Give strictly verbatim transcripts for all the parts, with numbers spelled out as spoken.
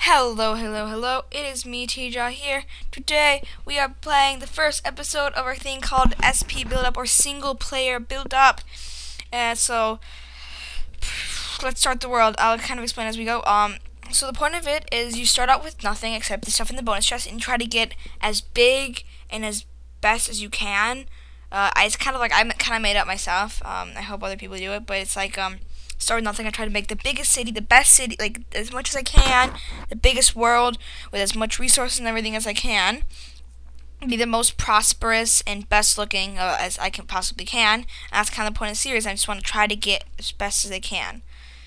Hello, hello, hello. It is me, T-Jaw here. Today we are playing the first episode of our thing called S P Build Up or Single Player Build Up. And so let's start the world. I'll kind of explain as we go. Um, so the point of it is you start out with nothing except the stuff in the bonus chest and try to get as big and as best as you can. Uh, I, it's kind of like I kind of made it up myself. Um, I hope other people do it, but it's like um. Start with nothing. I try to make the biggest city, the best city, like as much as I can, the biggest world with as much resources and everything as I can. Be the most prosperous and best looking uh, as I can possibly can. And that's kind of the point of the series. I just want to try to get as best as I can.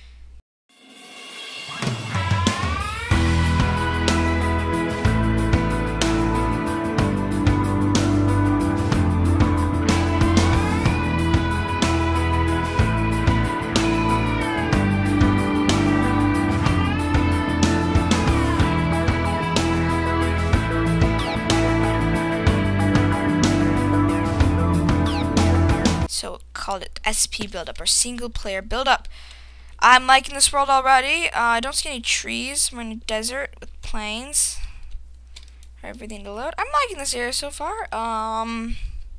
So called it S P Build Up or Single Player Build Up. I'm liking this world already. Uh, I don't see any trees. We're in a desert with plains. Everything to load. I'm liking this area so far. Um,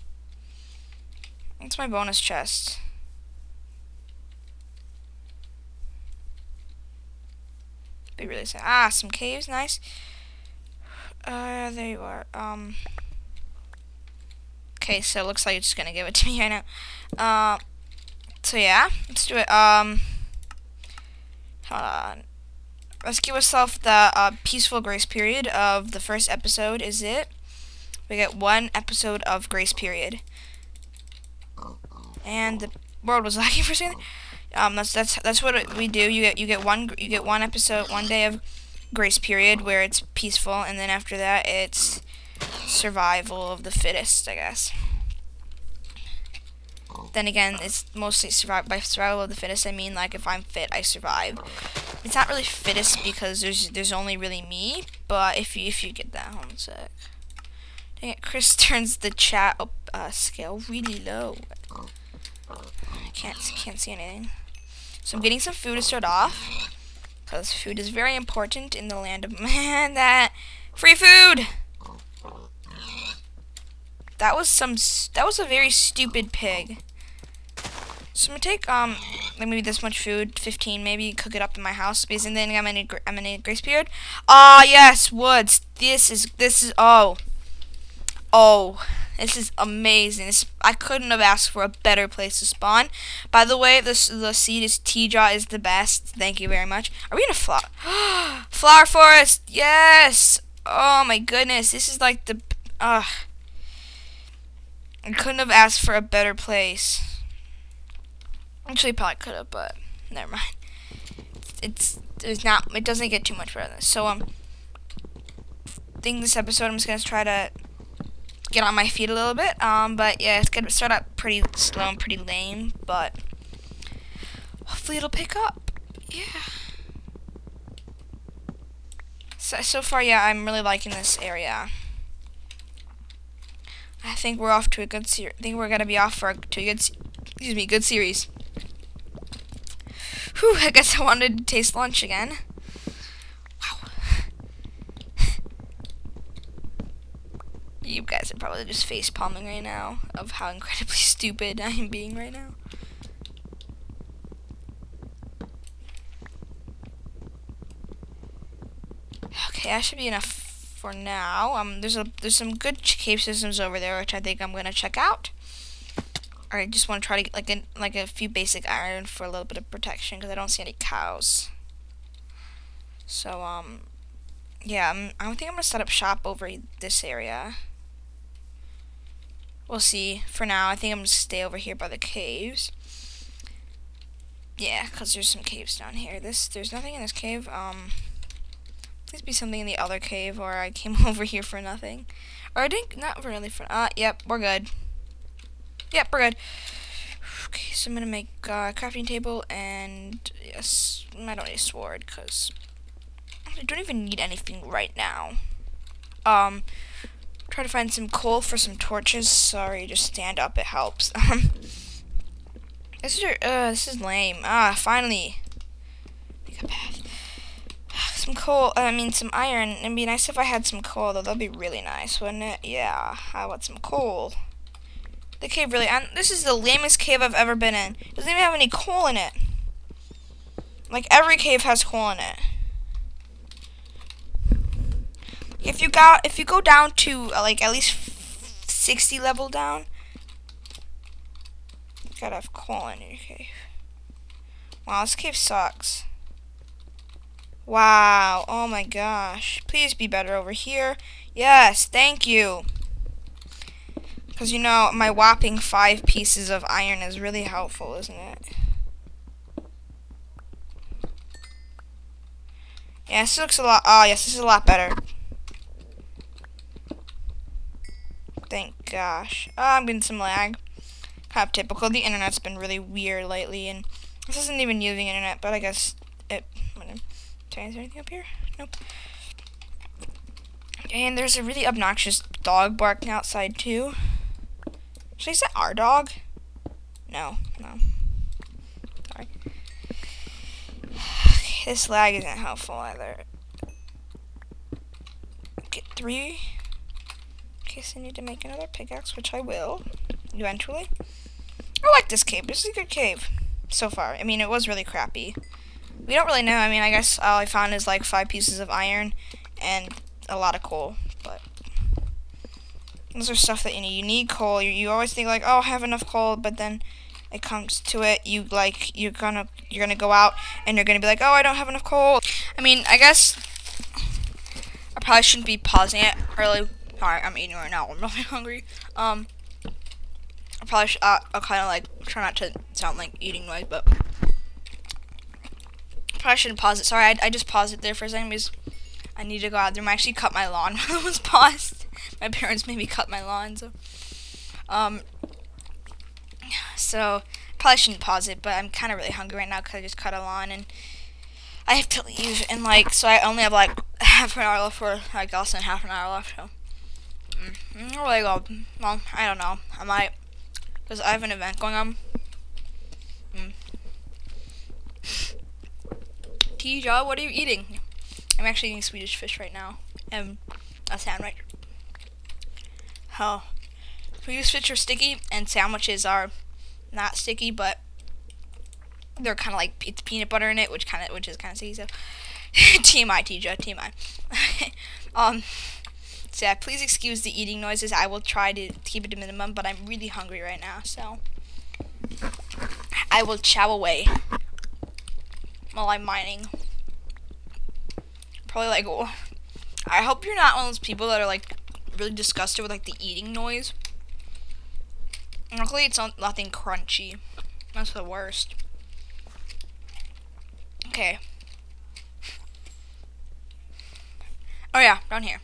it's my bonus chest. Be really sad. Ah, some caves. Nice. Uh, there you are. Um. Okay, so it looks like it's just gonna give it to me right now. Uh, so yeah, let's do it. Um, hold on. Let's give ourselves the uh, peaceful grace period of the first episode. Is it? We get one episode of grace period, and the world was lagging for a second. Um, that's that's that's what we do. You get you get one you get one episode, one day of grace period where it's peaceful, and then after that it's survival of the fittest, I guess. Then again, it's mostly survive by survival of the fittest. I mean, like if I'm fit, I survive. It's not really fittest because there's there's only really me. But if you if you get that, hold on a sec. Dang it, Chris turns the chat up uh, scale really low. I can't can't see anything. So I'm getting some food to start off because food is very important in the land of man. That free food. That was some. That was a very stupid pig. So I'm gonna take um like maybe this much food, fifteen maybe, cook it up in my house. Because and then I'm gonna I'm gonna grace period. Ah yes, woods. This is this is oh oh this is amazing. This, I couldn't have asked for a better place to spawn. By the way, this the seed is T-Jaw is the best. Thank you very much. Are we in a flower flower forest? Yes. Oh my goodness, this is like the uh. I couldn't have asked for a better place. Actually, probably could have, but never mind. It's it's not. It doesn't get too much better than this. So um, I think this episode I'm just gonna try to get on my feet a little bit. Um, but yeah, it's gonna start out pretty slow and pretty lame, but hopefully it'll pick up. Yeah. So so far, yeah, I'm really liking this area. I think we're off to a good series. I think we're gonna be off for a, to a good, excuse me, good series. Whew, I guess I wanted to taste lunch again. Wow. You guys are probably just face palming right now of how incredibly stupid I am being right now. Okay, that should be enough for now. Um, there's a there's some good cave systems over there which I think I'm gonna check out. Or I just want to try to get like a like a few basic iron for a little bit of protection because I don't see any cows. So um, yeah, I'm, I think I'm gonna set up shop over this area. We'll see. For now, I think I'm gonna stay over here by the caves. Yeah, because there's some caves down here. This there's nothing in this cave. Um. Please be something in the other cave, or I came over here for nothing. Or I didn't, not really for, uh, yep, we're good. Yep, we're good. Okay, so I'm gonna make a crafting table, and, yes, I don't need a sword, because I don't even need anything right now. Um, try to find some coal for some torches. Sorry, just stand up, it helps. Um, this is, uh, this is lame. Ah, finally. Make a path. Some coal. I mean, some iron. It'd be nice if I had some coal, though. That'd be really nice, wouldn't it? Yeah. I want some coal. The cave really. And this is the lamest cave I've ever been in. It doesn't even have any coal in it. Like every cave has coal in it. If you got, if you go down to uh, like at least sixty level down, you gotta have coal in your cave. Wow, this cave sucks. Wow, oh my gosh. Please be better over here. Yes, thank you. Because, you know, my whopping five pieces of iron is really helpful, isn't it? Yeah, this looks a lot, oh yes, this is a lot better. Thank gosh. Oh, I'm getting some lag. Kind of typical. The internet's been really weird lately, and this isn't even using internet, but I guess it, whatever. Is there anything up here? Nope. And there's a really obnoxious dog barking outside too. Actually, is that our dog? No, no. Sorry. Okay, this lag isn't helpful either. Get three. In case I need to make another pickaxe, which I will eventually. I like this cave. This is a good cave so far. I mean, it was really crappy. We don't really know. I mean, I guess all I found is like five pieces of iron and a lot of coal. But those are stuff that you need. You need coal. You, you always think like, oh, I have enough coal, but then it comes to it, you like you're gonna you're gonna go out and you're gonna be like, oh, I don't have enough coal. I mean, I guess I probably shouldn't be pausing it early. Sorry, I'm eating right now. I'm really hungry. Um, I probably sh uh, I'll kind of like try not to sound like eating noise, but. Probably shouldn't pause it. Sorry, I, I just paused it there for a second because I need to go out there. I actually cut my lawn when it was paused. My parents made me cut my lawn, so um, so probably shouldn't pause it. But I'm kind of really hungry right now because I just cut a lawn and I have to leave. And like, so I only have like half an hour left for like less than half an hour left. So mm, really go. Well, I don't know. I might because I have an event going on. Mm. Tija, what are you eating? I'm actually eating Swedish fish right now. And a sandwich. Oh. Swedish fish are sticky, and sandwiches are not sticky, but they're kind of like it's peanut butter in it, which kind of which is kind of sticky. So, T M I, Tija, T M I. um. So yeah, please excuse the eating noises. I will try to keep it to minimum, but I'm really hungry right now, so I will chow away while I'm mining. Probably like, oh, I hope you're not one of those people that are like really disgusted with like the eating noise. Luckily, it's not nothing crunchy. That's the worst. Okay. Oh yeah, down here.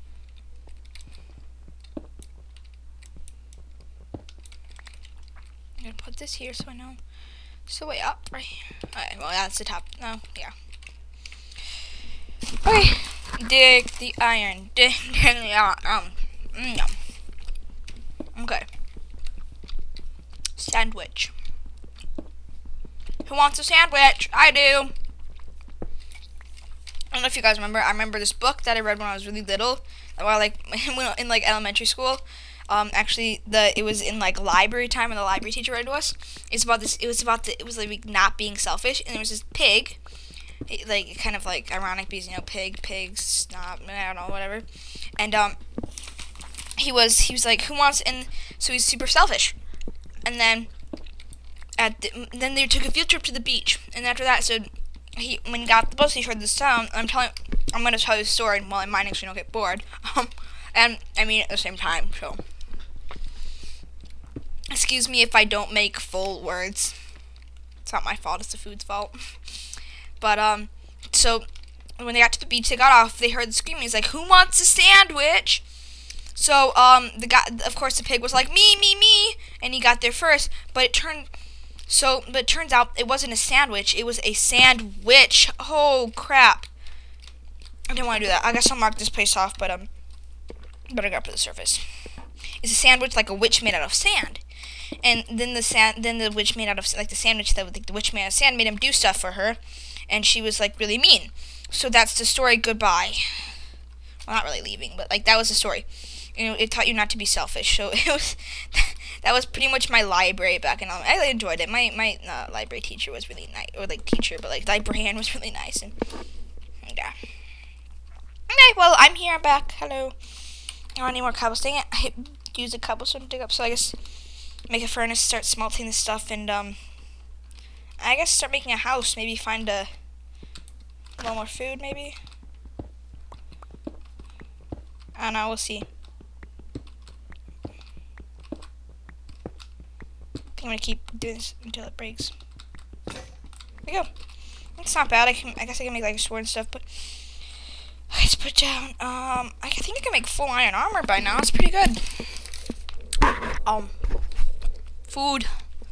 I'm gonna put this here so I know. So way up, right here. Alright, well that's the top. No, yeah. Okay. Dig the iron. Dig, dig the iron. Um, mm, okay. Sandwich. Who wants a sandwich? I do. I don't know if you guys remember. I remember this book that I read when I was really little. While like in like elementary school. Um, actually, the it was in like library time, and the library teacher read to us. It's about this. It was about the. It was like not being selfish, and there was this pig, it, like kind of like ironic because you know pig, pigs, snob, I don't know, whatever. And um, he was he was like, who wants? And so he's super selfish. And then at the, then they took a field trip to the beach, and after that, so he when he got the bus, he heard the sound. I'm telling, I'm gonna tell you the story while I'm mining, so you don't get bored. Um, and I mean at the same time, so. Excuse me if I don't make full words. It's not my fault, it's the food's fault. But, um, so, when they got to the beach, they got off, they heard the screaming. He's like, who wants a sandwich? So, um, the guy, of course, the pig was like, me, me, me, and he got there first. But it turned, so, but it turns out it wasn't a sandwich, it was a sandwich. Oh, crap. I didn't want to do that. I guess I'll mark this place off, but, um, better go up to the surface. It's a sandwich like a witch made out of sand. And then the sand, then the witch made out of like the sandwich that the witch made out of sand made him do stuff for her, and she was like really mean. So that's the story. Goodbye. Well, not really leaving, but like that was the story. You know, it taught you not to be selfish. So it was that was pretty much my library back in. I really enjoyed it. My my uh, library teacher was really nice, or like teacher, but like librarian was really nice, and yeah. Okay, well I'm here. I'm back. Hello. I want any more cobblestone. I hit, use a cobblestone to dig up. So I guess make a furnace, start smelting this stuff, and um, I guess start making a house. Maybe find a little more food. Maybe. I don't know. We'll see. I'm gonna keep doing this until it breaks. There we go. It's not bad. I can. I guess I can make like a sword and stuff, but let's put down. Um, I think I can make full iron armor by now. It's pretty good. Um, food.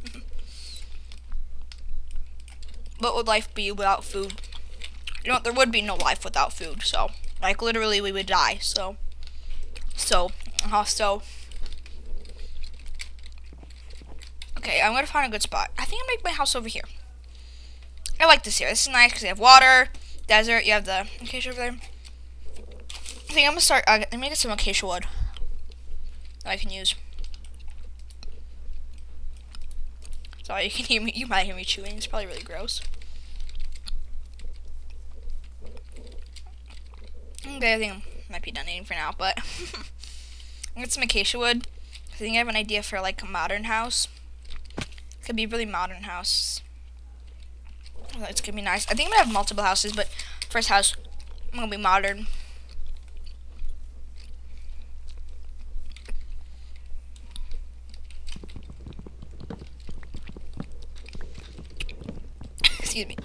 What would life be without food? You know, there would be no life without food. So, like, literally, we would die. So, so, uh, so. Okay, I'm gonna find a good spot. I think I'll make my house over here. I like this here. This is nice because you have water, desert. You have the acacia over there. I think I'm gonna start. Uh, let me get some acacia wood that I can use. Sorry, you can hear me. You might hear me chewing. It's probably really gross. Okay, I think I might be done eating for now, but I'll get some acacia wood. I think I have an idea for like a modern house. Could be a really modern house. It's gonna be nice. I think I'm gonna have multiple houses, but first house, I'm gonna be modern. Excuse me.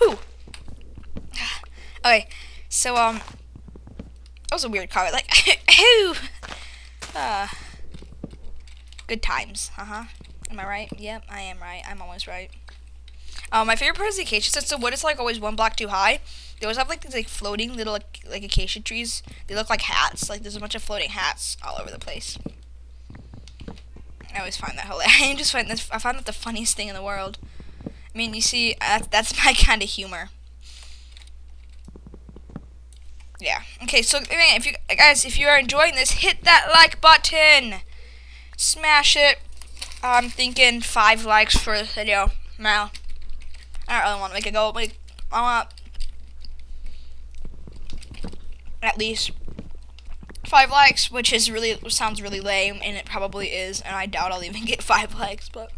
Okay, so um, that was a weird comment. Like, who? Uh, good times. Uh huh. Am I right? Yep, I am right. I'm always right. Um, my favorite part is the acacia. Since the wood is like always one block too high, they always have like these like floating little like, like acacia trees. They look like hats. Like there's a bunch of floating hats all over the place. I always find that hilarious. I just find this. I find that the funniest thing in the world. I mean, you see, uh, that's my kind of humor. Yeah. Okay. So if you guys, if you are enjoying this, hit that like button. Smash it. I'm thinking five likes for this video. Now, I don't really want to make it go. Like, I want at least five likes, which is really sounds really lame, and it probably is. And I doubt I'll even get five likes, but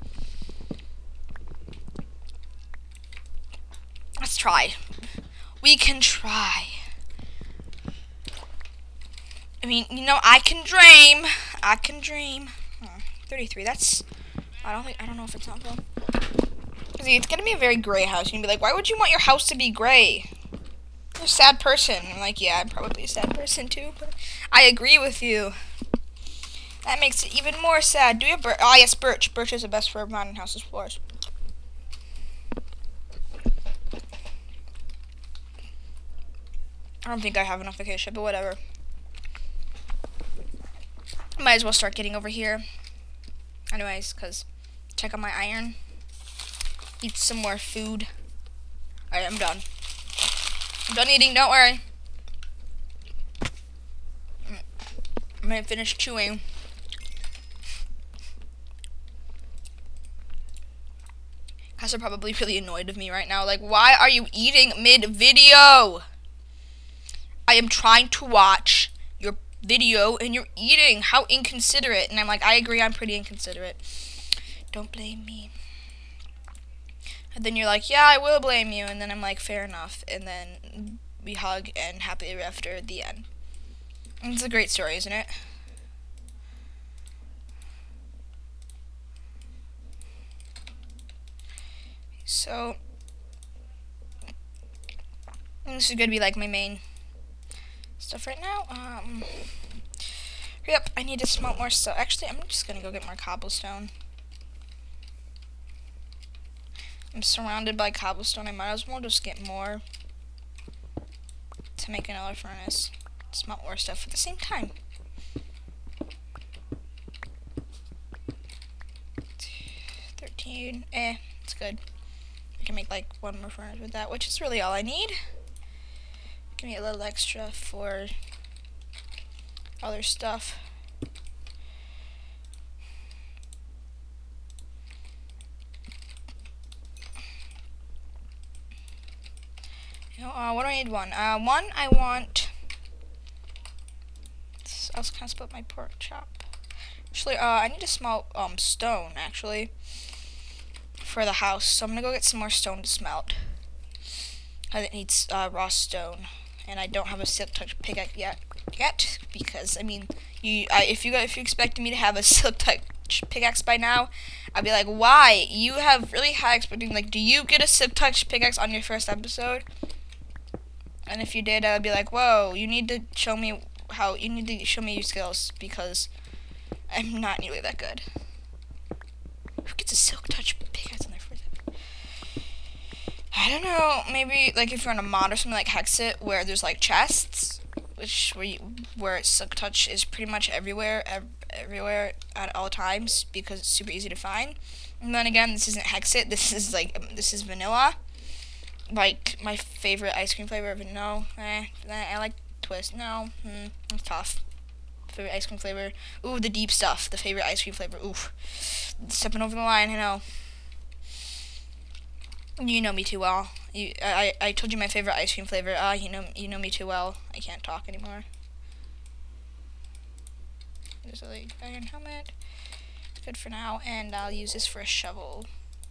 let's try. We can try. I mean, you know, I can dream. I can dream. Hmm, thirty-three. That's. I don't think. I don't know if it's not though. See, it's gonna be a very gray house. You're gonna be like, why would you want your house to be gray? You're a sad person. I'm like, yeah, I'm probably a sad person too. But I agree with you. That makes it even more sad. Do you have birch? Oh yes, birch. Birch is the best for modern houses floors. I don't think I have enough acacia, but whatever. Might as well start getting over here. Anyways, because check on my iron. Eat some more food. Alright, I'm done. I'm done eating, don't worry. I'm gonna finish chewing. Guys are probably really annoyed with me right now. Like, why are you eating mid-video? I am trying to watch your video and you're eating. How inconsiderate. And I'm like, I agree, I'm pretty inconsiderate. Don't blame me. And then you're like, yeah, I will blame you. And then I'm like, fair enough. And then we hug and happily ever after at the end. And it's a great story, isn't it? So, this is going to be like my main stuff right now. Um, yep, I need to smelt more stuff. Actually, I'm just going to go get more cobblestone. I'm surrounded by cobblestone. I might as well just get more to make another furnace. Smelt more stuff at the same time. thirteen. Eh, it's good. I can make like one more furnace with that, which is really all I need. Give me a little extra for other stuff. You know, uh, what do I need? One. Uh, one, I want. I was kind of split my pork chop. Actually, uh, I need a small um stone actually for the house, so I'm gonna go get some more stone to smelt. I need uh, raw stone, and I don't have a silk touch pickaxe yet. Yet, because I mean, you I, if you if you expected me to have a silk touch pickaxe by now, I'd be like, why? You have really high expectations. Like, do you get a silk touch pickaxe on your first episode? And if you did, I'd be like, whoa, you need to show me how you need to show me your skills because I'm not nearly that good. Who gets a silk touch pickaxe on their first episode? I don't know. Maybe like if you're on a mod or something like Hexit, where there's like chests, which where you, where silk touch is pretty much everywhere, ev everywhere at all times because it's super easy to find. And then again, this isn't Hexit. This is like um, this is vanilla. Like my favorite ice cream flavor. But no, eh, I like Twist. No, hmm, it's tough. Favorite ice cream flavor. Ooh, the deep stuff. The favorite ice cream flavor. Ooh, stepping over the line. I know. You know me too well. You, I, I told you my favorite ice cream flavor. Ah, uh, you know, you know me too well. I can't talk anymore. There's a like iron helmet. It's good for now, and I'll use this for a shovel.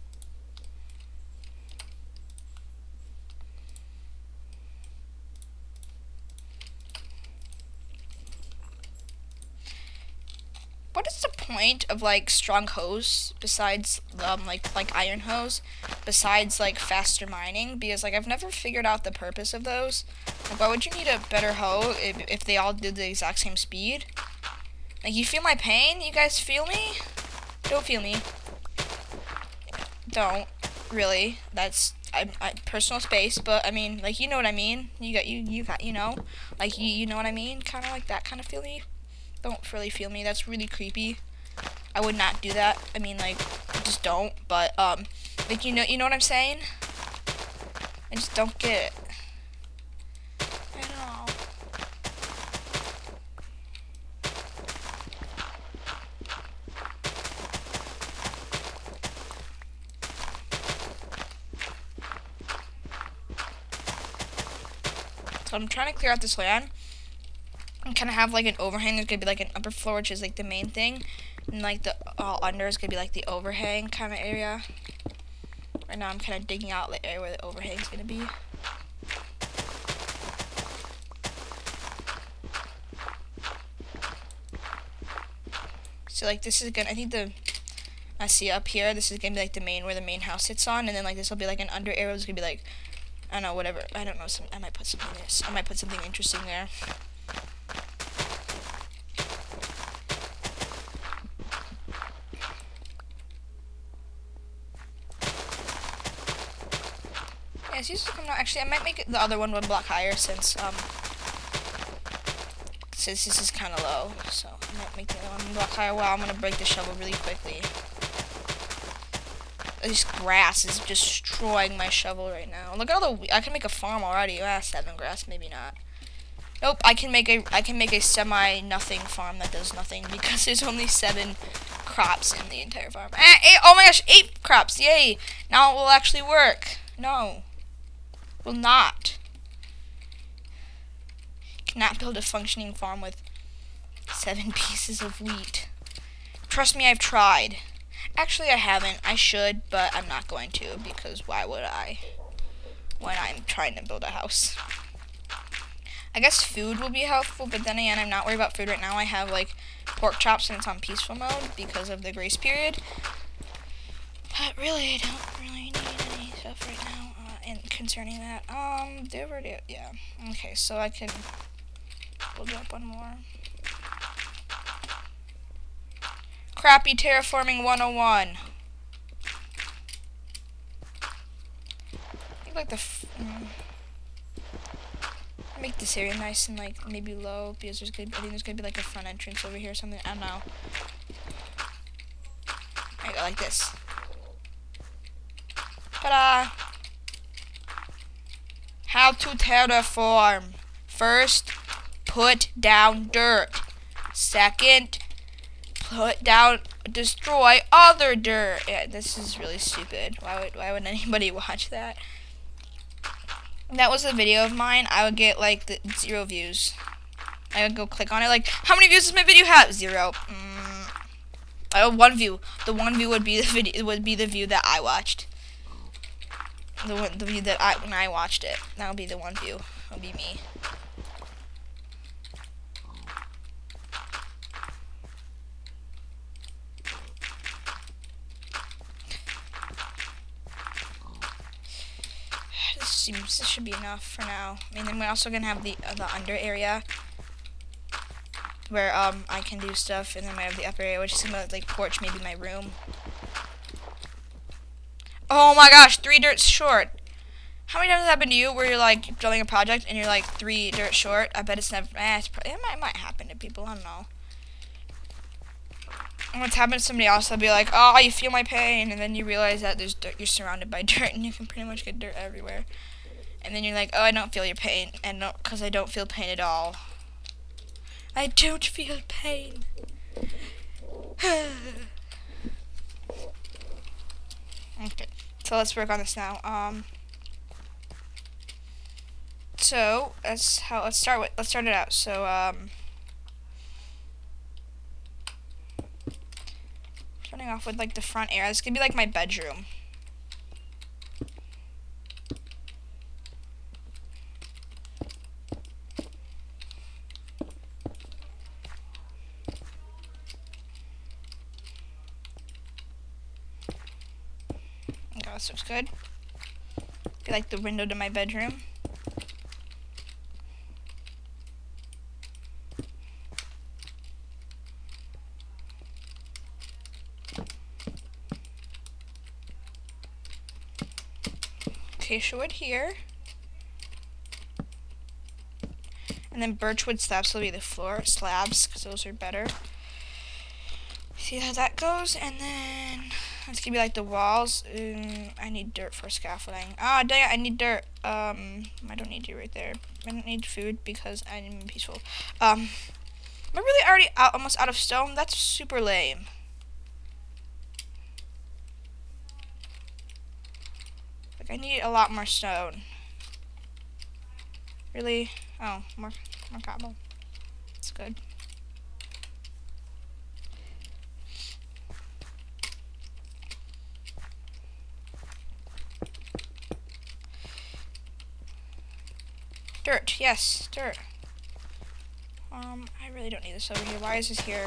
What is the point of like strong hose besides um like like iron hose besides like faster mining? Because like I've never figured out the purpose of those. Like, why would you need a better hoe if, if they all did the exact same speed? Like, you feel my pain? You guys feel me? Don't feel me. Don't really. That's I, I personal space, but I mean, like, you know what I mean. You got you you got you know, like you you know what I mean. Kind of like that kind of feel me. Don't really feel me. That's really creepy. I would not do that. I mean, like, just don't. But um, like you know, you know what I'm saying. I just don't get it. I know. So I'm trying to clear out this land. And kind of have like an overhang. There's gonna be like an upper floor, which is like the main thing, and like the all under is gonna be like the overhang kind of area. Right now, I'm kind of digging out the area where the overhang is gonna be. So like this is gonna. I think the. I see up here. This is gonna be like the main where the main house sits on, and then like this will be like an under area. It's gonna be like, I don't know, whatever. I don't know. Some. I might put something. This. I might put something interesting there. Yeah, it's used to come down. Actually, I might make it the other one one block higher since um since this is kind of low. So I might make the other one one block higher. Wow, I'm gonna break the shovel really quickly. This grass is destroying my shovel right now. Look at all the. I can make a farm already. Ah, seven grass, maybe not. Nope, I can make a. I can make a semi nothing farm that does nothing because there's only seven crops in the entire farm. Ah, eight, oh my gosh, eight crops! Yay! Now it will actually work. No. Will not. Cannot build a functioning farm with seven pieces of wheat. Trust me, I've tried. Actually, I haven't. I should, but I'm not going to because why would I when I'm trying to build a house? I guess food will be helpful, but then again, I'm not worried about food right now. I have like pork chops and it's on peaceful mode because of the grace period. But really, I don't really need any stuff right now. And concerning that, um, they already, yeah. Okay, so I can build up one more. Crappy terraforming one oh one. I think like the, f mm, make this area nice and like maybe low because there's gonna, I think there's gonna be like a front entrance over here or something. I don't know. I go like this. Ta-da! How to terraform. First, put down dirt. Second, put down, destroy other dirt. Yeah, this is really stupid. Why would, why would anybody watch that? If that was a video of mine, I would get like the zero views. I would go click on it, like, how many views does my video have? Zero. Mm. I have one view. The one view would be the video. Would be the view that I watched. The one, the view that I when I watched it. That would be the one view. That would be me. This seems this should be enough for now. I mean, then we're also gonna have the uh, the under area where um I can do stuff, and then we have the upper area, which is gonna like porch, maybe my room. Oh my gosh, three dirt short. How many times has that happened to you where you're like building a project and you're like three dirt short? I bet it's never. Eh, it's probably, it might, it might happen to people. I don't know. And what's happened to somebody else, they'll be like, "Oh, you feel my pain," and then you realize that there's dirt. You're surrounded by dirt, and you can pretty much get dirt everywhere. And then you're like, "Oh, I don't feel your pain," and no, because I don't feel pain at all. I don't feel pain. Okay, so let's work on this now. Um. So that's how. Let's start with. Let's start it out. So um, starting off with like the front area. This could be like my bedroom. Okay, this looks good. Be like the window to my bedroom. Acacia wood here, and then birchwood slabs will be the floor slabs because those are better. See how that goes, and then it's gonna be like the walls. Um, I need dirt for scaffolding. Ah, oh, dang it! I need dirt. Um, I don't need you right there. I don't need food because I'm peaceful. Um, am I really already out, almost out of stone? That's super lame. I need a lot more stone. Really? Oh, more, more cobble. That's good. Dirt, yes, dirt. Um, I really don't need this over here. Why is this here?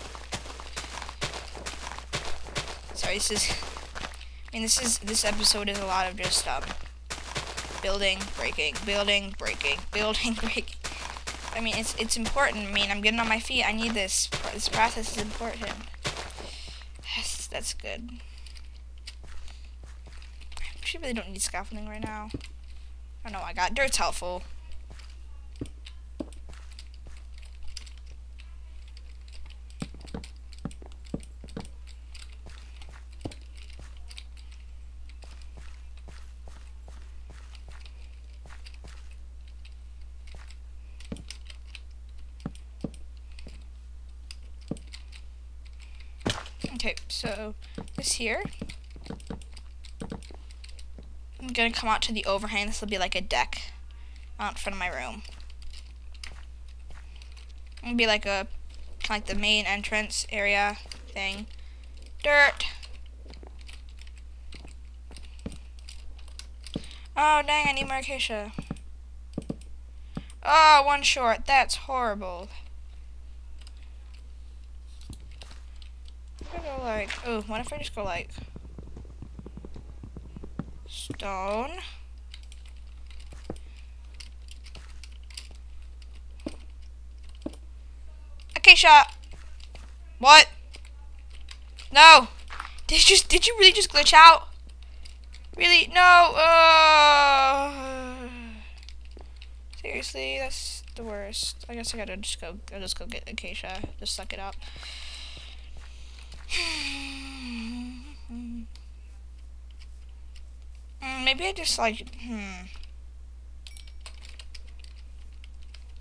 Sorry, this is... I mean, this is this episode is a lot of just um, building, breaking, building, breaking, building, breaking. I mean, it's it's important. I mean, I'm getting on my feet. I need this. This process is important. Yes, that's good. I actually really don't need scaffolding right now. I don't know. I got dirt's helpful. Okay, so this here, I'm gonna come out to the overhang. This will be like a deck out in front of my room. It'll be like a kind of like the main entrance area thing. Dirt. Oh dang! I need more acacia. Oh, one short. That's horrible. Go like, oh, what if I just go like stone? Acacia. What? No. Did you just? Did you really just glitch out? Really? No. Uh, seriously, that's the worst. I guess I gotta just go. I'll just go get acacia. Just suck it up. mm, maybe I just like, hmm.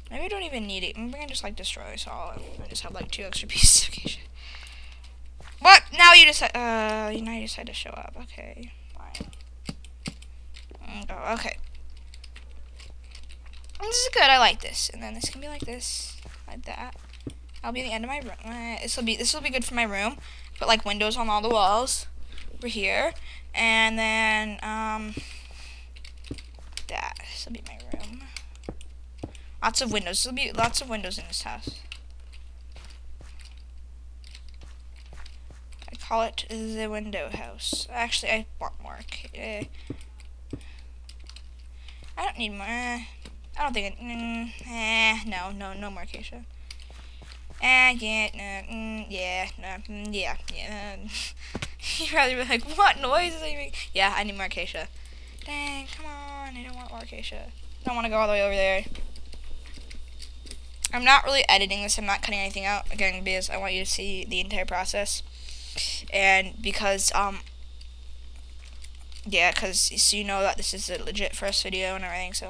Maybe I don't even need it. Maybe I can just like destroy this all. I just have like two extra pieces of acacia. What? Now you decide. Uh, now you decide to show up. Okay, fine. Oh, okay. This is good. I like this. And then this can be like this, like that. That'll be the end of my room. Uh, this will be this will be good for my room. Put like windows on all the walls over here, and then um, that. This will be my room. Lots of windows. There'll be lots of windows in this house. I call it the window house. Actually, I want more. Okay. I don't need more. Uh, I don't think it. Mm, eh, no, no, no more acacia. Eh, yeah, no, mm, yeah, no, mm, yeah, yeah. You'd rather be like, what noises are you making? Yeah, I need more acacia. Dang, come on, I don't want more acacia. I don't want to go all the way over there. I'm not really editing this. I'm not cutting anything out again because I want you to see the entire process, and because um, yeah, because so you know that this is a legit first video and everything. So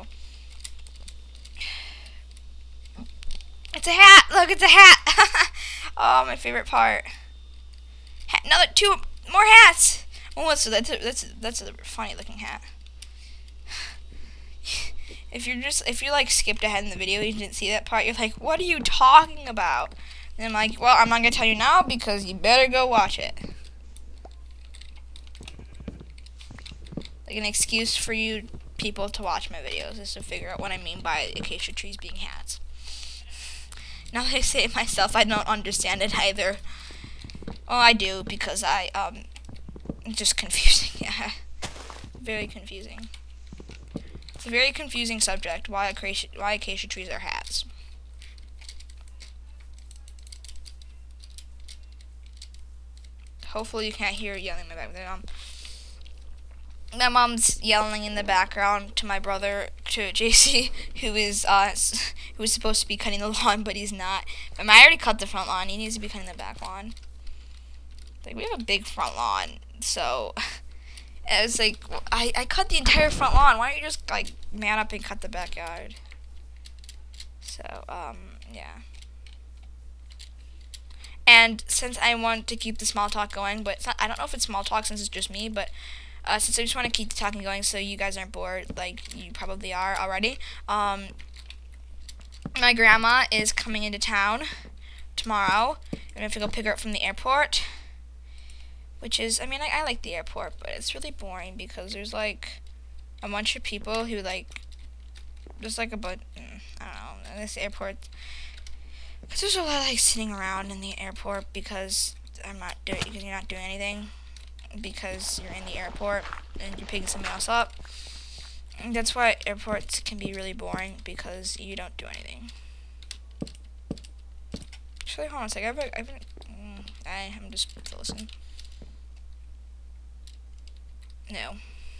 it's a hat. Look, it's a hat. Oh, my favorite part. Hat, another two more hats. Oh, so that's a, that's a, that's a funny looking hat. If you're just, if you like skipped ahead in the video, you didn't see that part, you're like, what are you talking about? And I'm like, well, I'm not going to tell you now because you better go watch it. Like an excuse for you people to watch my videos is to figure out what I mean by acacia trees being hats. Now that I say it myself, I don't understand it either. Well, I do because I, um, it's just confusing, yeah. Very confusing. It's a very confusing subject, why acacia, why acacia trees are hats. Hopefully you can't hear yelling in my background. Um, my mom's yelling in the background to my brother, to J C, who is uh, who is supposed to be cutting the lawn, but he's not. Um, I already cut the front lawn. He needs to be cutting the back lawn. Like, we have a big front lawn, so it was like, I, I cut the entire front lawn. Why don't you just, like, man up and cut the backyard? So, um, yeah. And since I want to keep the small talk going, but it's not, I don't know if it's small talk since it's just me, but uh, since I just want to keep the talking going so you guys aren't bored, like you probably are already, um, my grandma is coming into town tomorrow. I'm going to go pick her up from the airport. Which is, I mean, I, I like the airport, but it's really boring because there's, like, a bunch of people who, like, there's, like, a bunch, I don't know, in this airport, because there's a lot of, like, sitting around in the airport because I'm not doing, because you're not doing anything, because you're in the airport and you're picking something else up. And that's why airports can be really boring, because you don't do anything. Actually, hold on a second, I've, I've been, mm, I, I'm just to listen. No.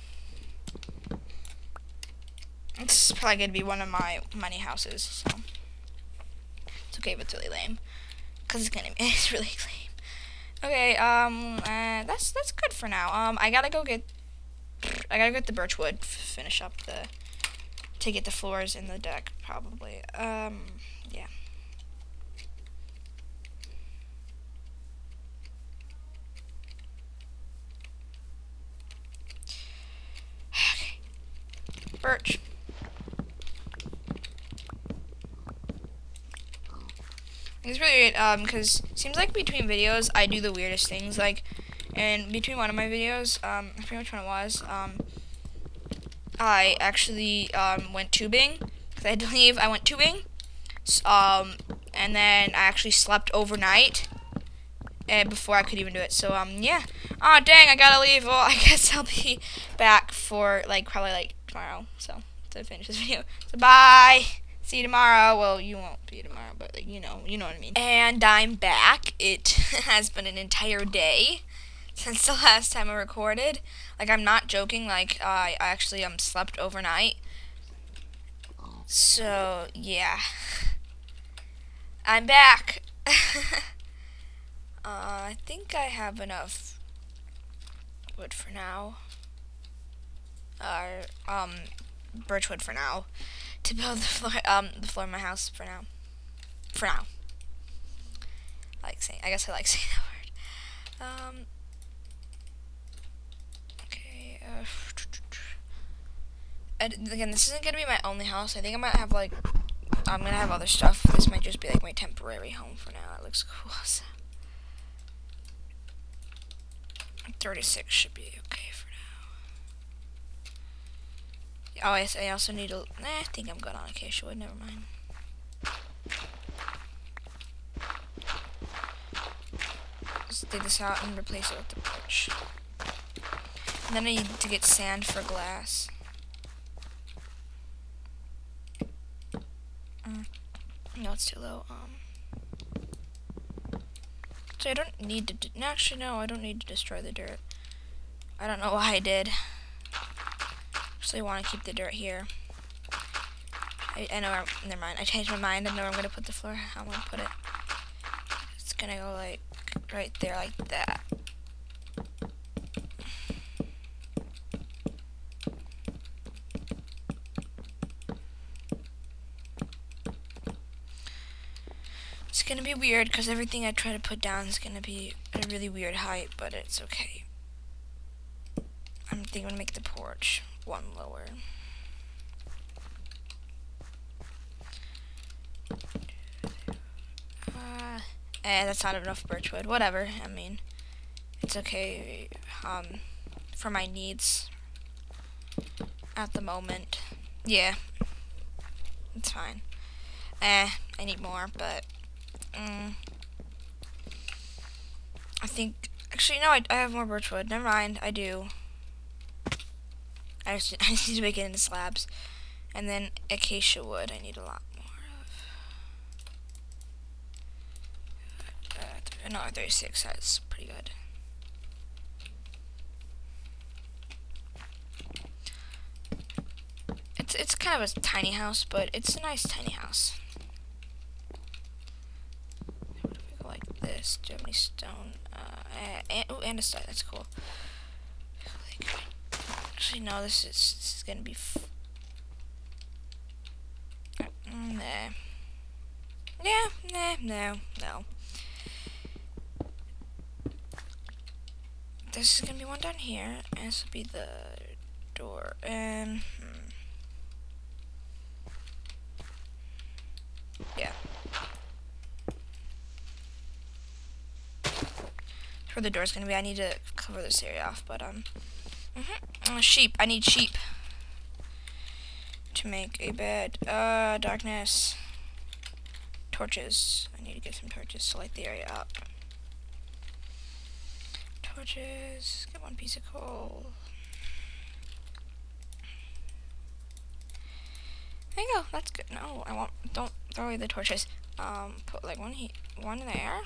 It's probably going to be one of my many houses, so it's okay if it's really lame, because it's gonna be, it's really lame. Okay, um, uh, that's that's good for now. Um, I gotta go get, I gotta get the birch wood, finish up the, to get the floors in the deck, probably. Um, yeah. Birch. It's really weird, um, because it seems like between videos, I do the weirdest things, like, and between one of my videos, um, I forget which one it was, um, I actually, um, went tubing, because I had to leave, I went tubing, um, and then I actually slept overnight, and before I could even do it, so, um, yeah. Oh, dang, I gotta leave. Well, I guess I'll be back for, like, probably, like, tomorrow, so, to finish this video. So, bye! See you tomorrow. Well, you won't be tomorrow, but, like, you know, you know what I mean. And I'm back. It has been an entire day since the last time I recorded. Like, I'm not joking, like, uh, I actually, um, slept overnight. So, yeah. I'm back. Uh, I think I have enough wood for now. Uh, um, birch wood for now to build the floor, um, the floor of my house for now. For now. I like saying, I guess I like saying that word. Um, okay, uh, and again, this isn't gonna be my only house. I think I might have, like, I'm gonna have other stuff. This might just be, like, my temporary home for now. It looks cool, so. thirty-six should be okay for now. Oh, I, I also need a, eh, I think I'm good on acacia wood, never mind. Let's dig this out and replace it with the porch. And then I need to get sand for glass. Mm. No, it's too low. Um, so I don't need to, d no, actually no, I don't need to destroy the dirt. I don't know why I did. Actually, I want to keep the dirt here. I, I know, where, never mind, I changed my mind. I know where I'm going to put the floor, how I'm going to put it. It's going to go like, right there, like that. It's gonna be weird because everything I try to put down is gonna be at a really weird height, but it's okay. I'm thinking I'm gonna make the porch one lower. Uh, eh, that's not enough birchwood. Whatever. I mean, it's okay. Um, for my needs at the moment. Yeah, it's fine. Eh, I need more, but. Mm, I think, actually, no, I, I have more birchwood. Never mind, I do. I just, I just need to make it into slabs. And then acacia wood, I need a lot more of. Uh, no, thirty-six, that's pretty good. It's, it's kind of a tiny house, but it's a nice tiny house. This. Do you have any stone? Uh, and, oh, and a stone. That's cool. Actually, no. This is this is gonna be. F nah. Yeah. Nah. No. No. This is gonna be one down here, and this will be the door. And hmm. yeah. Where the door's gonna be. I need to cover this area off, but um, mm-hmm. uh, sheep. I need sheep to make a bed. Uh, darkness. Torches. I need to get some torches to light the area up. Torches. Get one piece of coal. There you go. That's good. No, I want. Don't throw away the torches. Um, put like one he one there.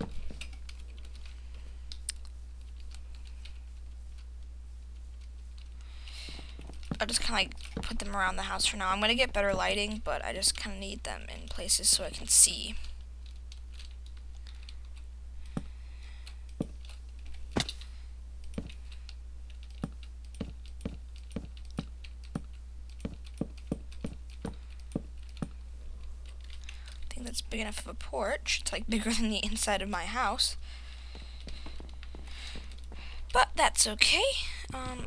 I'll just kind of like put them around the house for now. I'm gonna get better lighting, but I just kind of need them in places so I can see. I think that's big enough of a porch. It's like bigger than the inside of my house, but that's okay. Um,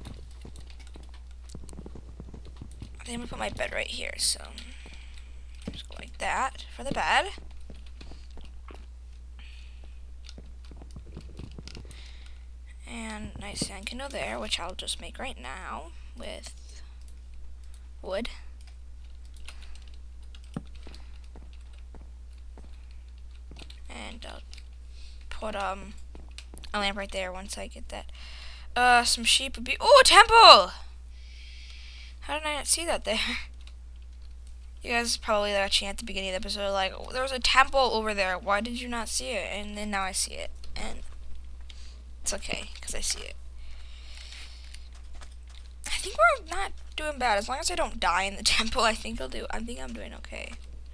I'm gonna put my bed right here, so just go like that for the bed. And nice sand candle there, which I'll just make right now with wood. And I'll put um a lamp right there once I get that. Uh, some sheep would be. Oh, temple! How did I not see that there? You guys probably watching at the beginning of the episode like, oh, there was a temple over there. Why did you not see it? And then now I see it. And it's okay, because I see it. I think we're not doing bad. As long as I don't die in the temple, I think I'll do. I think I'm doing okay.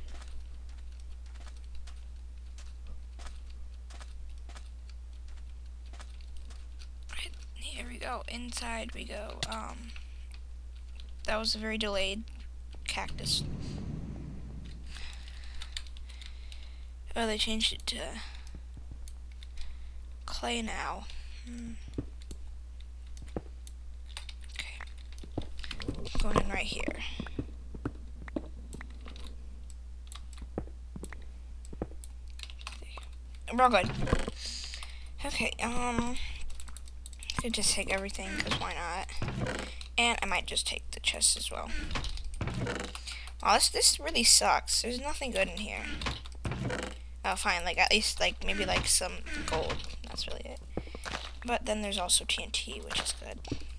Right, here we go. Inside we go. Um, that was a very delayed cactus. Oh, they changed it to clay now. Hmm. Okay. Going in right here. We're all good. Okay, um, I could just take everything, because why not? And I might just take the chest as well. Wow, this, this really sucks. There's nothing good in here. Oh, fine, like, at least, like, maybe, like, some gold. That's really it. But then there's also T N T, which is good.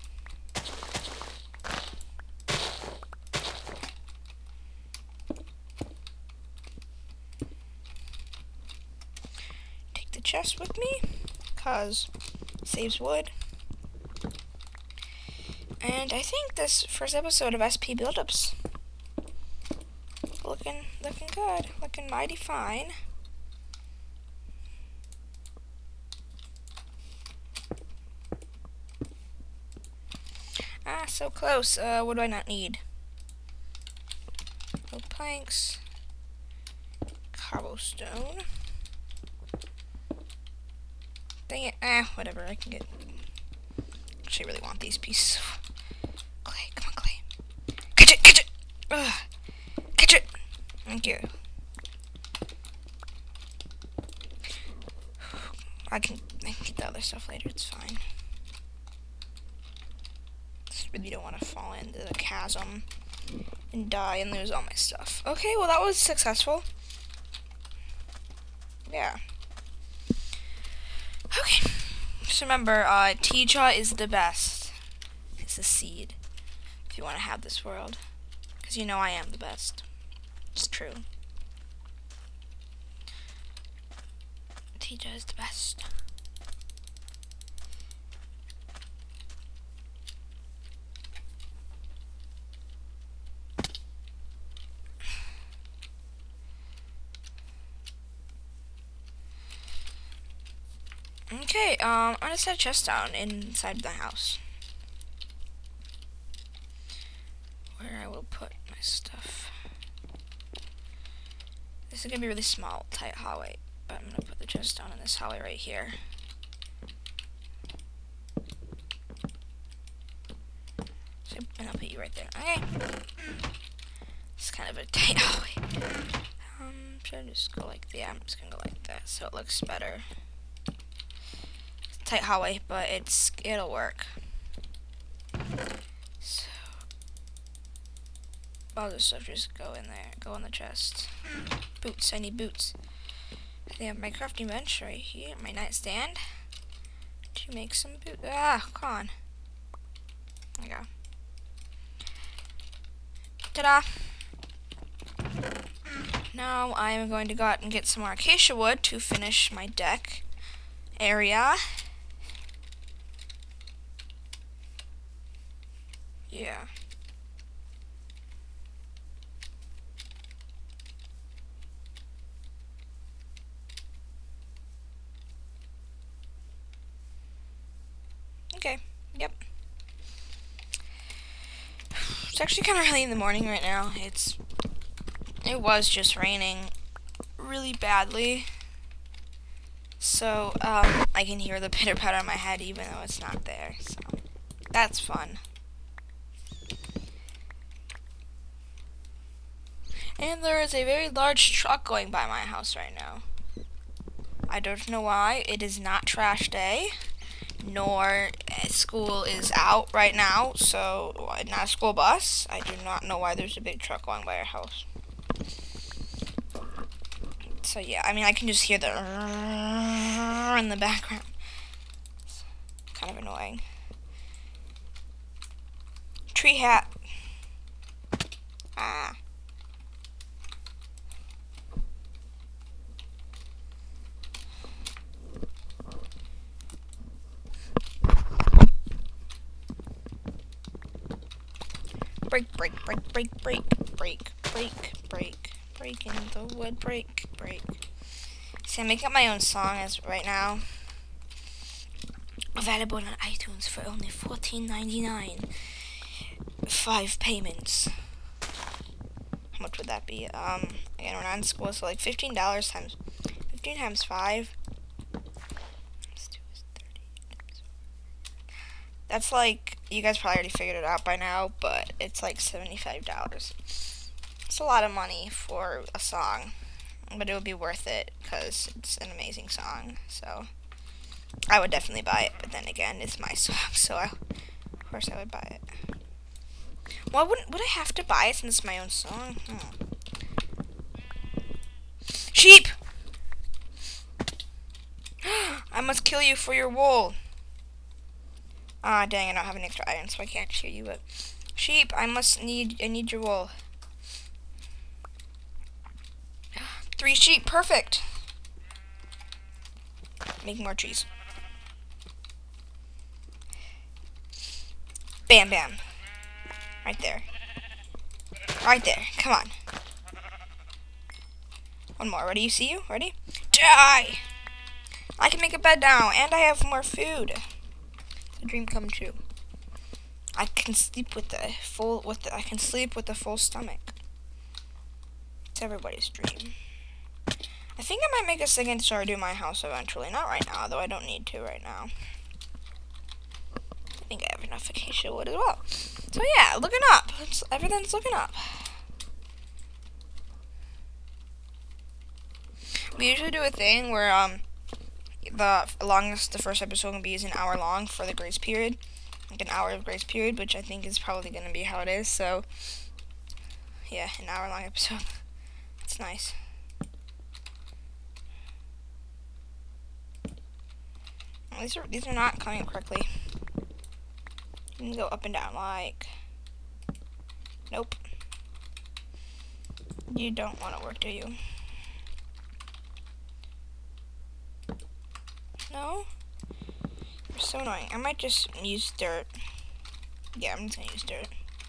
Take the chest with me, cause saves wood. And I think this first episode of S P Build-Ups looking looking good, looking mighty fine. Ah, so close. Uh, what do I not need? No planks, cobblestone. Dang it. Ah, whatever. I can get. Actually, I really want these pieces. Clay, come on, clay. Catch it, catch it. Ugh. Catch it. Thank you. I can, I can get the other stuff later. It's fine. Just really don't want to fall into the chasm and die and lose all my stuff. Okay, well that was successful. Yeah. Okay. Just remember, uh, T-Jaw is the best. It's a seed. If you want to have this world. Because you know I am the best. It's true. T-Jaw is the best. Okay, um, I'm gonna set a chest down inside the house. Where I will put my stuff. This is gonna be a really small, tight hallway, but I'm gonna put the chest down in this hallway right here. So, and I'll put you right there. Okay. It's kind of a tight hallway. Um, should I just go like that? Yeah, I'm just gonna go like that so it looks better. Tight hallway, but it's it'll work. So all this stuff just go in there, go in the chest. Boots, I need boots. I have my crafting bench right here, my nightstand to make some boots. Ah, come on. There you go. Ta-da! Now I am going to go out and get some more acacia wood to finish my deck area. Yeah. Okay, yep. It's actually kind of early in the morning right now. It's, it was just raining really badly. So, um, I can hear the pitter-patter on my head even though it's not there, so that's fun. And there is a very large truck going by my house right now. I don't know why. It is not trash day, nor uh, school is out right now, so uh, not a school bus. I do not know why there's a big truck going by our house. So yeah, I mean, I can just hear the in the background. It's kind of annoying. Tree hat. Ah. Break, break, break, break, break, break, break, break, break in the wood, break, break. See, I'm making up my own song as right now. Available on iTunes for only fourteen ninety-nine. Five payments. much would that be? Um, again, we're not in school, so like fifteen dollars times fifteen times five. That's like, you guys probably already figured it out by now, but it's like seventy-five dollars. It's a lot of money for a song, but it would be worth it because it's an amazing song. So I would definitely buy it, but then again, it's my song, so I, of course I would buy it. Why wouldn't would I have to buy it since it's my own song? Hmm. Sheep! I must kill you for your wool. Ah, dang! I don't have an extra iron, so I can't shoot you. But sheep, I must need. I need your wool. Three sheep, perfect. Make more trees. Bam, bam. Right there. Right there. Come on. One more. Ready? You see you? Ready? Die! I can make a bed now, and I have more food. A dream come true. I can sleep with the full with the, I can sleep with a full stomach. It's everybody's dream. I think I might make a second story to my house eventually. Not right now, though I don't need to right now. I think I have enough acacia wood as well. So yeah, looking up. It's, everything's looking up. We usually do a thing where um the longest the first episode can be is an hour long for the grace period, like an hour of grace period, which I think is probably going to be how it is. So yeah, an hour long episode. It's nice. Well, these are these are not coming up correctly. You can go up and down like. Nope. You don't want to work, do you? No? You're so annoying. I might just use dirt. Yeah, I'm just gonna use dirt.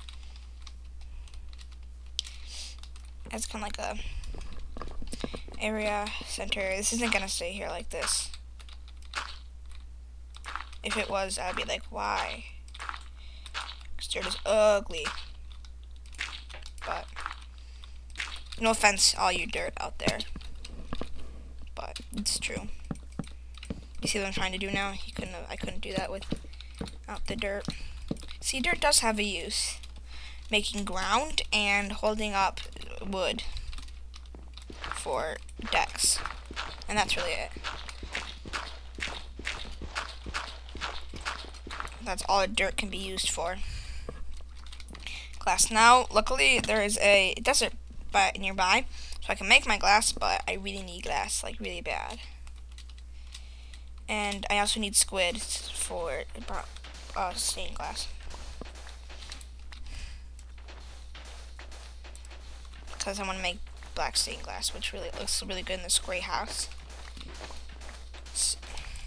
It's kind of like a area center. This isn't gonna stay here like this. If it was, I'd be like, why? Because dirt is ugly. But no offense, all you dirt out there. But it's true. You see what I'm trying to do now? You couldn't have, I couldn't do that without the dirt. See, dirt does have a use. Making ground and holding up wood for decks. And that's really it. That's all dirt can be used for. Glass. Now, luckily, there is a desert nearby, so I can make my glass, but I really need glass, like, really bad. And I also need squid for uh, stained glass. Because I want to make black stained glass, which really looks really good in this gray house. So,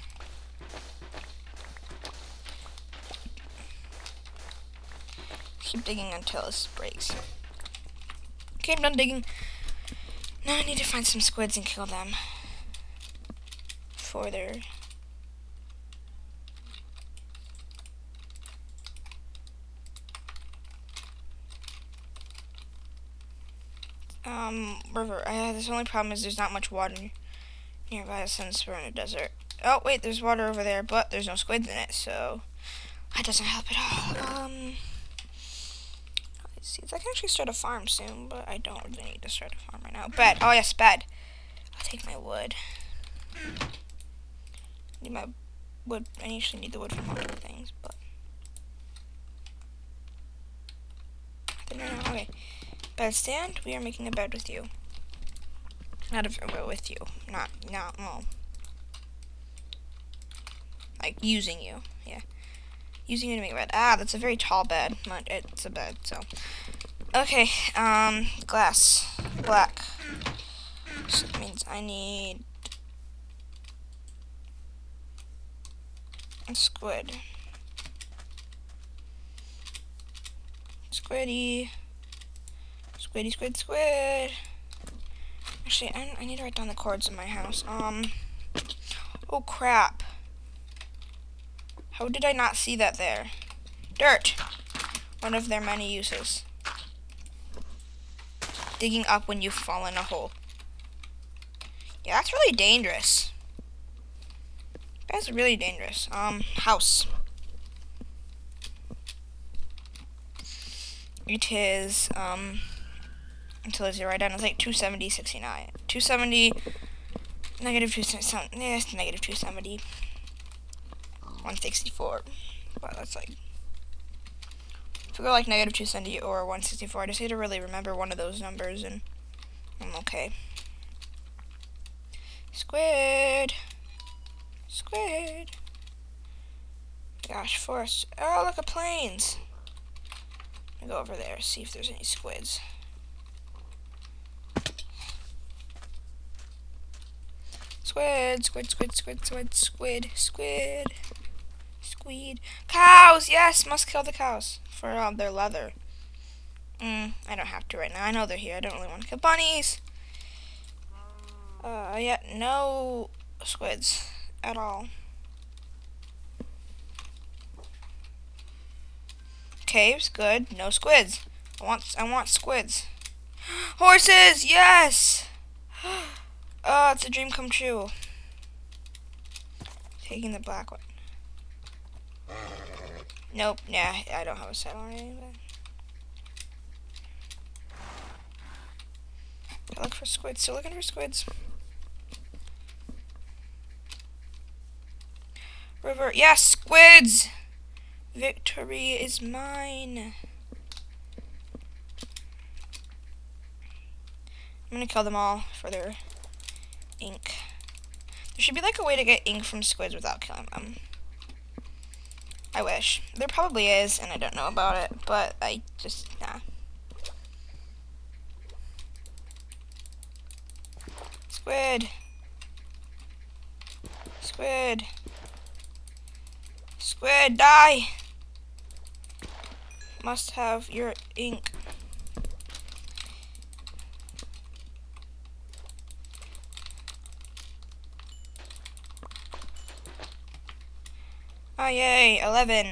keep digging until this breaks. Okay, I'm done digging. Now I need to find some squids and kill them. For their... Um, river. Uh, the only problem is there's not much water nearby since we're in a desert. Oh, wait, there's water over there, but there's no squids in it, so that doesn't help at all. Um, let's see. I can actually start a farm soon, but I don't really need to start a farm right now. Bed. Oh, yes, bed. I'll take my wood. Need my wood. I usually need the wood for multiple things, but I don't know. Okay. Bed stand, we are making a bed with you. Not a, well, with you. Not, not, well. Like, using you. Yeah. Using you to make a bed. Ah, that's a very tall bed. Not, it's a bed, so. Okay, um, glass. Black. So that means I need a squid. Squiddy. Squiddy, squid, squid. Actually, I, I need to write down the chords in my house. Um. Oh, crap. How did I not see that there? Dirt. One of their many uses. digging up when you fall in a hole. Yeah, that's really dangerous. That's really dangerous. Um, house. It is, um, until I zero down, it's like two seventy, sixty-nine. two seventy, negative two seventy, yes, negative two seventy. one sixty-four. Wow, that's like, if we go like negative two seventy or one sixty-four, I just need to really remember one of those numbers and I'm okay. Squid. Squid. Gosh, forest. Oh, look at planes. I'll go over there, see if there's any squids. Squid, squid, squid, squid, squid, squid, squid, squid. Cows, yes, must kill the cows for um, their leather. Mm, I don't have to right now. I know they're here. I don't really want to kill bunnies. Uh, yeah, no squids at all. Caves, good. No squids. I want, I want squids. Horses, yes. Oh, it's a dream come true. Taking the black one. Nope, nah, I don't have a saddle or anything. I look for squids. Still looking for squids. River, yes, squids. Victory is mine. I'm gonna kill them all for their ink. There should be like a way to get ink from squids without killing them. I wish. There probably is, and I don't know about it, but I just, nah. Squid. Squid. Squid, die! Must have your ink. Oh, yay, eleven.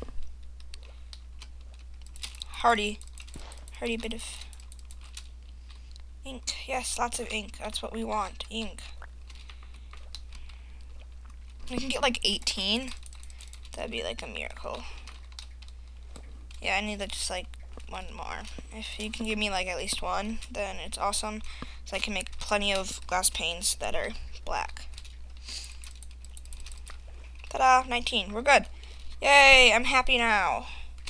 Hearty. Hearty bit of ink. Yes, lots of ink. That's what we want. Ink. We can get like eighteen. That'd be like a miracle. Yeah, I need like just like one more. If you can give me like at least one, then it's awesome. So I can make plenty of glass panes that are black. Ta-da, nineteen. We're good. Yay, I'm happy now.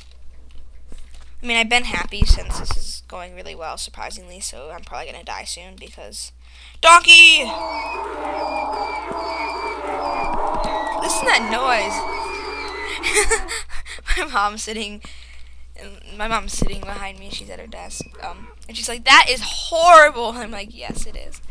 I mean, I've been happy since this is going really well, surprisingly, so I'm probably gonna die soon because... Donkey! Listen to that noise. My mom's sitting... My mom's sitting behind me. She's at her desk. Um, and she's like, that is horrible. And I'm like, yes, it is.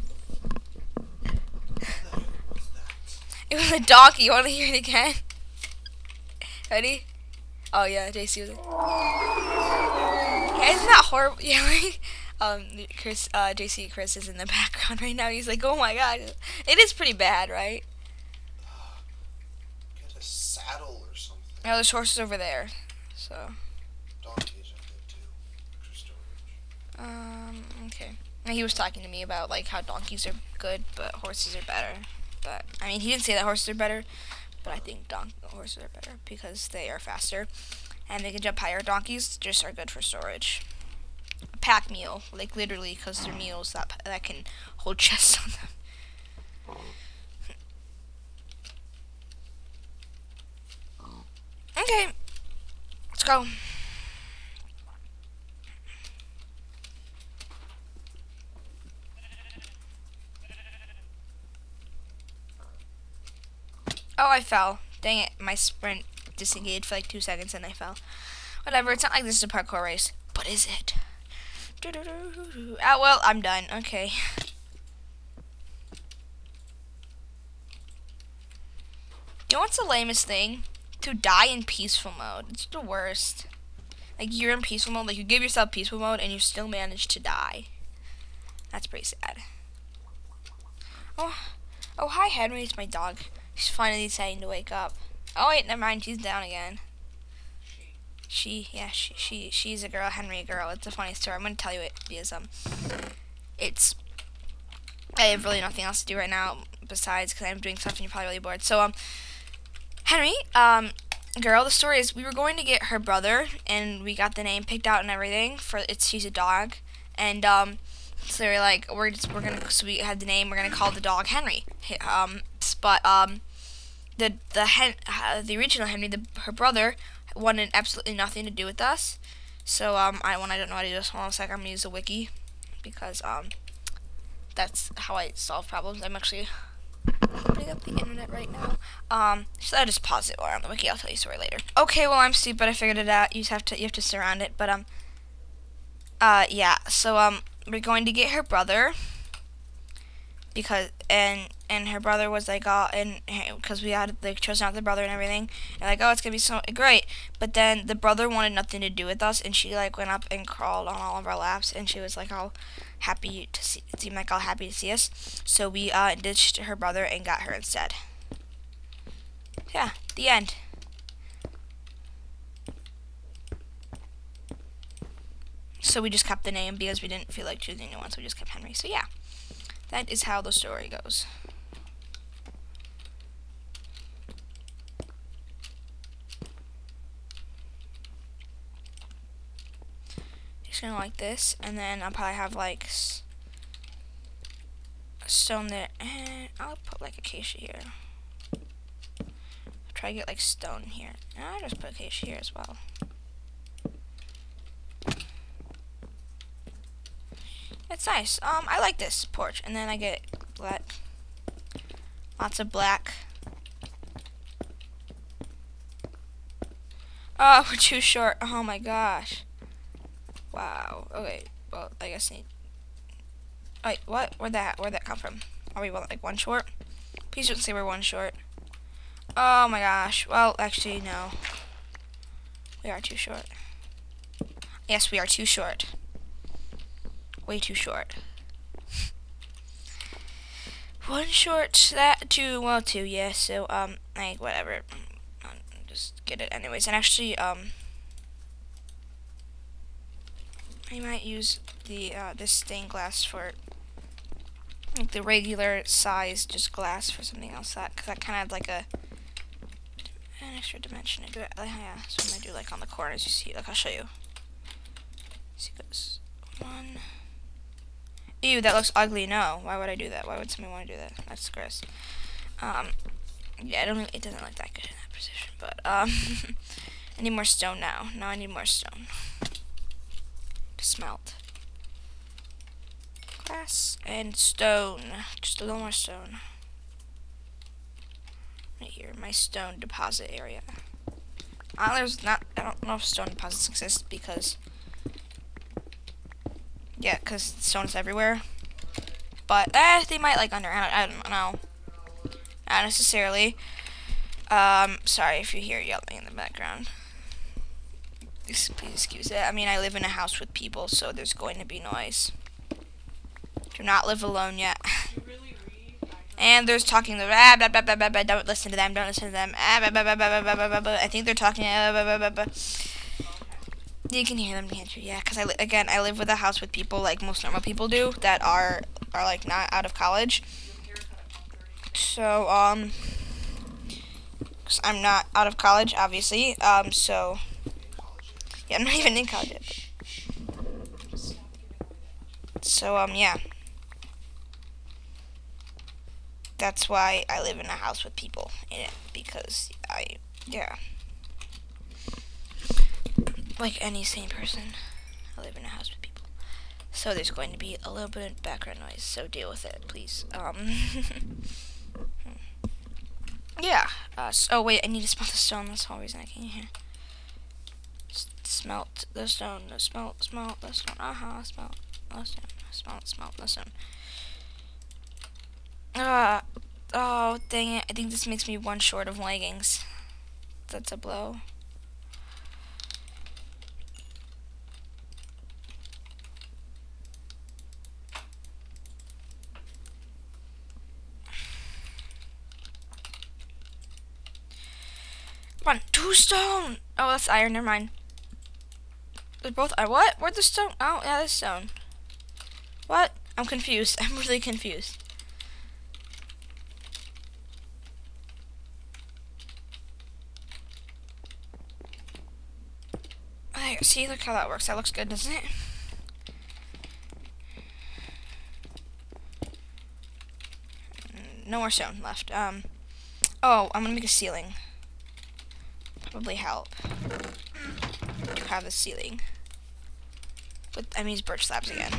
It was a donkey. You want to hear it again? Ready? Oh, yeah, J C was like... Yeah, isn't that horrible? Yeah, like... Um, Chris, uh, J C Chris is in the background right now. He's like, oh my god. It is pretty bad, right? Get a saddle or something. Oh, there's horses over there. So... Donkeys are good too. Extra storage. Um, okay. And he was talking to me about, like, how donkeys are good, but horses are better. But, I mean, he didn't say that horses are better, but I think don horses are better because they are faster and they can jump higher. Donkeys just are good for storage. A pack mule, like, literally, because they're mules that, that can hold chests on them. Okay. Let's go. Oh, I fell. Dang it. My sprint disengaged for like two seconds and I fell. Whatever. It's not like this is a parkour race. But is it? Ah, well, I'm done. Okay. You know what's the lamest thing? To die in peaceful mode. It's the worst. Like, you're in peaceful mode. Like, you give yourself peaceful mode and you still manage to die. That's pretty sad. Oh, oh hi, Henry. It's my dog. She's finally deciding to wake up. Oh, wait, never mind. She's down again. She, yeah, she, she, she's a girl, Henry a girl. It's a funny story. I'm gonna tell you it because um, it's. I have really nothing else to do right now besides because I'm doing stuff and you're probably really bored. So um, Henry, um, girl. The story is we were going to get her brother and we got the name picked out and everything for it's. She's a dog, and um, so they were like, we're just we're gonna. So we had the name. We're gonna call the dog Henry. Um, but um, the the hen, uh, the original Henry, the her brother, wanted absolutely nothing to do with us. So um, I when I don't know how to do this, hold on a second. I'm gonna use a wiki because um, that's how I solve problems. I'm actually opening up the internet right now. Um, so I just pause it while I'm on the wiki. I'll tell you a story later. Okay, well I'm stupid. I figured it out. You just have to you have to surround it. But um, uh, yeah. So um, we're going to get her brother because and and her brother was like oh and because we had like chosen out the brother and everything and like oh it's gonna be so great, but then the brother wanted nothing to do with us and she like went up and crawled on all of our laps and she was like all happy to see it seemed like all happy to see us, so we uh ditched her brother and got her instead. Yeah, the end. So we just kept the name because we didn't feel like choosing a new one, so we just kept Henry. So yeah, that is how the story goes. Just gonna like this, and then I'll probably have like s a stone there, and I'll put like acacia here. I'll try to get like stone here, and I'll just put acacia here as well. It's nice. Um, I like this porch, and then I get black, lots of black. Oh, we're too short. Oh my gosh. Wow. Okay. Well, I guess I need. Wait, what? Where'd that? Where'd that come from? Are we like one short? Please don't say we're one short. Oh my gosh. Well, actually, no. We are too short. Yes, we are too short. Way too short. One short, that, two, well, two, yeah, so, um, like, whatever. I'll just get it anyways. And actually, um, I might use the, uh, this stained glass for, like, the regular size, just glass for something else, that, because that kind of had, like, a, an extra dimension into it. Like, yeah, so I'm going to do, like, on the corners, you see, like, I'll show you. See, it goes one. Ew, that looks ugly. No, why would I do that? Why would somebody want to do that? That's gross. Um, yeah, I don't. It doesn't look that good in that position. But um, I need more stone now. Now I need more stone to smelt. Glass and stone. Just a little more stone. Right here, my stone deposit area. Uh, there's not. I don't know if stone deposits exist because. Yeah, because stone is everywhere. But, eh, they might, like, under, I don't, I don't know. Not necessarily. Um, sorry if you hear yelling in the background. Please excuse it. I mean, I live in a house with people, so there's going to be noise. Do not live alone yet. And there's talking, the ah, blah, blah, blah, blah, blah. Don't listen to them, don't listen to them. Ah, blah, blah, blah, blah, blah, blah, blah, blah. I think they're talking, ah, blah, blah, blah, blah. You can hear them, can't you? Yeah, because I li again I live with a house with people like most normal people do that are are like not out of college. So um, cause I'm not out of college, obviously. Um, so yeah, I'm not even in college yet. But. So um, yeah, that's why I live in a house with people in it because I yeah. Like any sane person, I live in a house with people. So there's going to be a little bit of background noise, so deal with it, please. Um, yeah. Uh, so, oh, wait, I need to smelt the stone. That's the whole reason I came here. S smelt the stone. The smelt, smelt the stone. Uh-huh, smelt the stone. Smelt, smelt the stone. Uh, oh, dang it. I think this makes me one short of leggings. That's a blow. Come on, two stone! Oh, that's iron, never mind. They're both. I what? Where'd the stone? Oh, yeah, this stone. What? I'm confused. I'm really confused. There, see, look how that works. That looks good, doesn't it? No more stone left. Um. Oh, I'm gonna make a ceiling. Probably help to have a ceiling. But I mean, birch slabs again.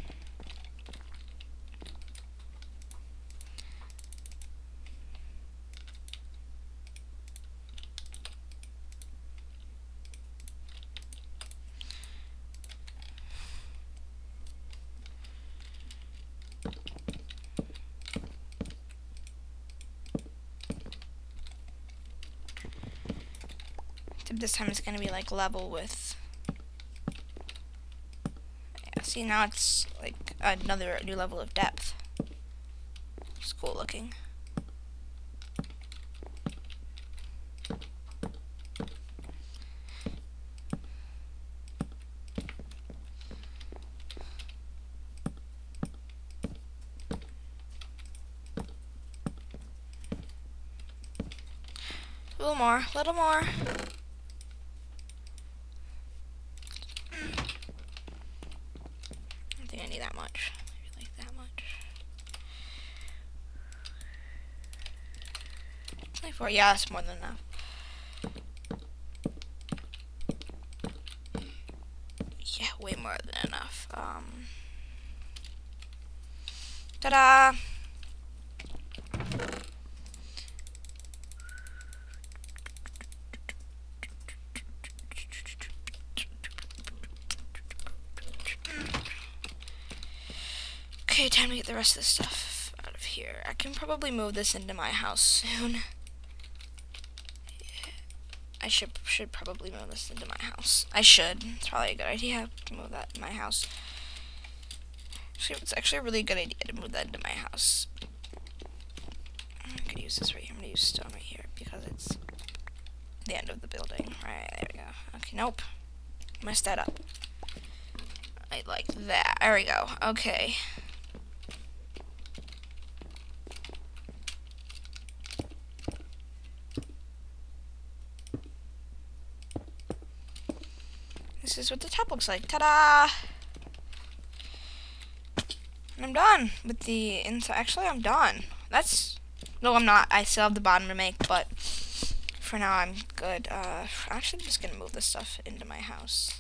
This time it's gonna be like level with. Yeah, see, now it's like another new level of depth. It's cool looking. A little more, a little more. That much. Maybe like that much. twenty-four. Yeah, that's more than enough. Yeah, way more than enough. Um. Ta-da! Okay, time to get the rest of this stuff out of here. I can probably move this into my house soon. Yeah, I should should probably move this into my house. I should. It's probably a good idea to move that in my house. Actually, it's actually a really good idea to move that into my house. I'm gonna use this right here. I'm gonna use stone right here because it's the end of the building. Right, there we go. Okay, nope. Messed that up. I like that. There we go. Okay. This is what the top looks like. Ta-da! And I'm done with the inside. Actually, I'm done. That's... No, I'm not. I still have the bottom to make, but for now, I'm good. Uh, I'm actually just going to move this stuff into my house.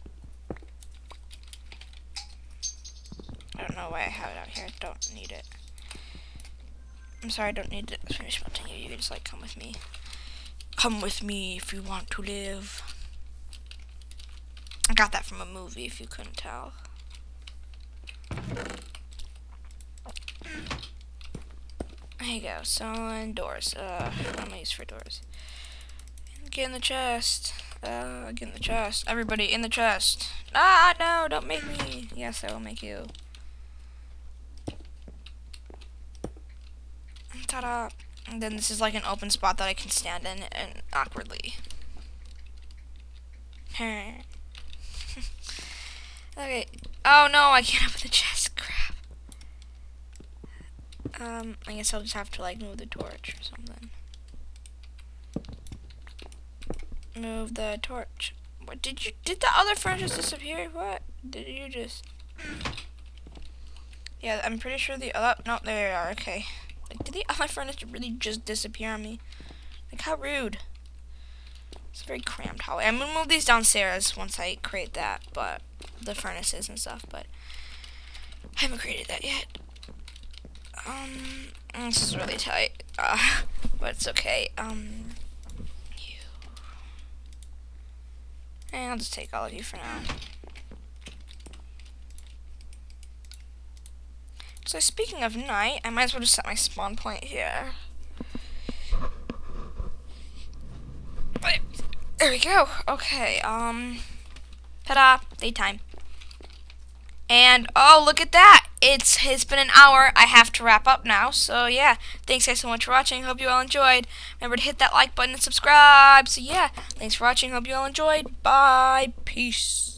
I don't know why I have it out here. I don't need it. I'm sorry, I don't need to finish melting you. You can just, like, come with me. Come with me if you want to live. I got that from a movie, if you couldn't tell. There you go. So, and doors. Uh, what am I use for doors? Get in the chest. Uh, get in the chest. Everybody in the chest. Ah, no, don't make me. Yes, I will make you. Ta-da. And then this is like an open spot that I can stand in and awkwardly. Okay. Oh no, I can't open the chest. Crap. Um, I guess I'll just have to like move the torch or something. Move the torch. What did you? Did the other furnace disappear? What did you just? Yeah, I'm pretty sure the other. No, there they are. Okay. Like, did the other furnace really just disappear on me? Like, how rude. It's a very cramped hallway. I'm gonna move these downstairs once I create that, but the furnaces and stuff. But I haven't created that yet. Um, this is really tight, uh, but it's okay. Um, you. And I'll just take all of you for now. So speaking of night, I might as well just set my spawn point here. But there we go. Okay. Um. Ta-da! Daytime. And oh, look at that! It's it's been an hour. I have to wrap up now. So yeah, thanks guys so much for watching. Hope you all enjoyed. Remember to hit that like button and subscribe. So yeah, thanks for watching. Hope you all enjoyed. Bye. Peace.